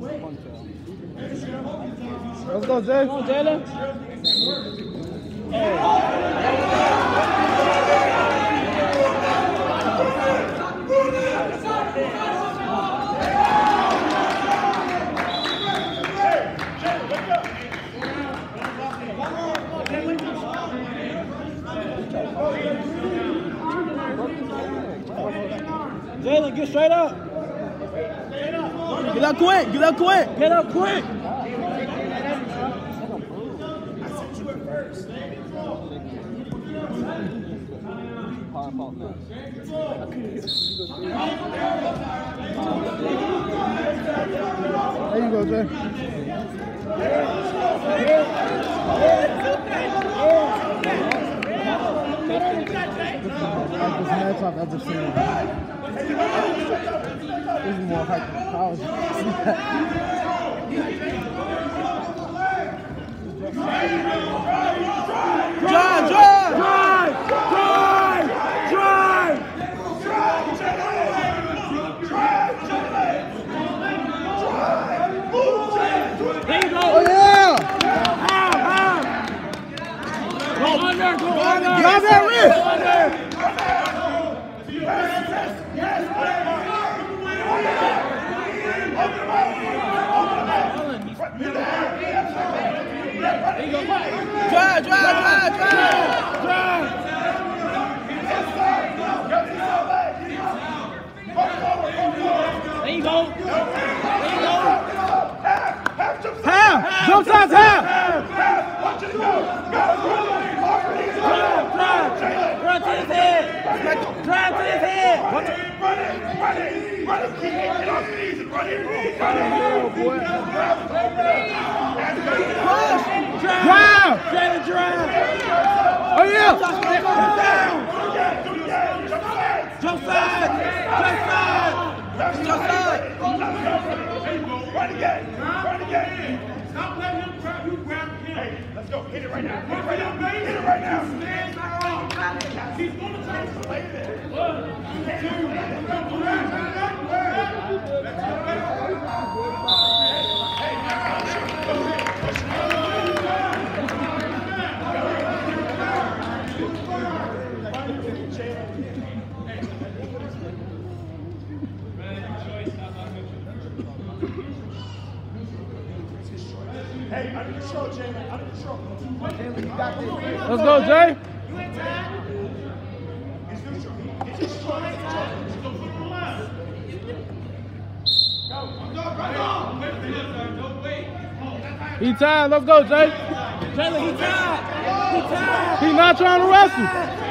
Let's go, Jay. Come on, Jalen. Jalen, get straight up. Get up quick. Get up quick. Get up quick. There you go, Jay. This match I've ever seen. This is more hype than college. Drive! There you go! Oh yeah! Go under! Go under! Grab that wrist! Drive! There you go! Half! Jump sides half! Run to his head! Drive to his head! Drive! Drive! Oh yeah! Jump side! Run again! Stop letting him grab you, grab him. Hey, let's go. Hit it right now. Hit it right now. He's going to try to play it. Hey, under control, Jalen. Under control. Jalen, you got this. Let's go, Jay. You ain't tired. It's neutral. It's just strong. Go put him on left. Go. He tired. Let's go, Jay. Jalen, he tied! He's not trying to wrestle.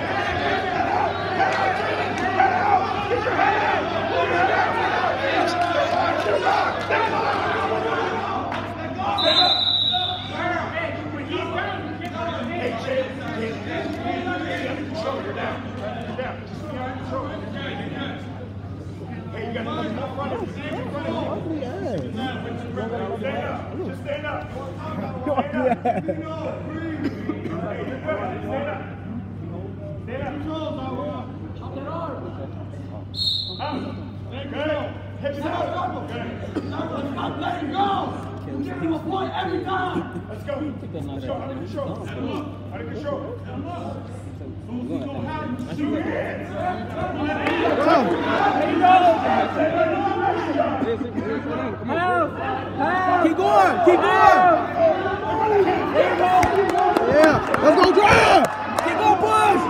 Just stand up. Every time. Let's go. Under control. Under control. Keep going. Yeah. Let's go, drive. Keep going, push!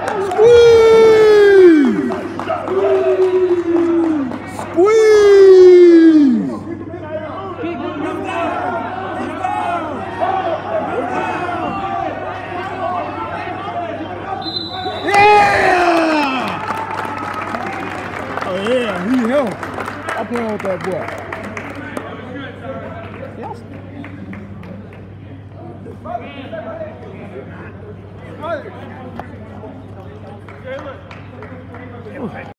Squeeze. Keep going, Yeah. Oh yeah, he him. I'm playing with that boy. Yes.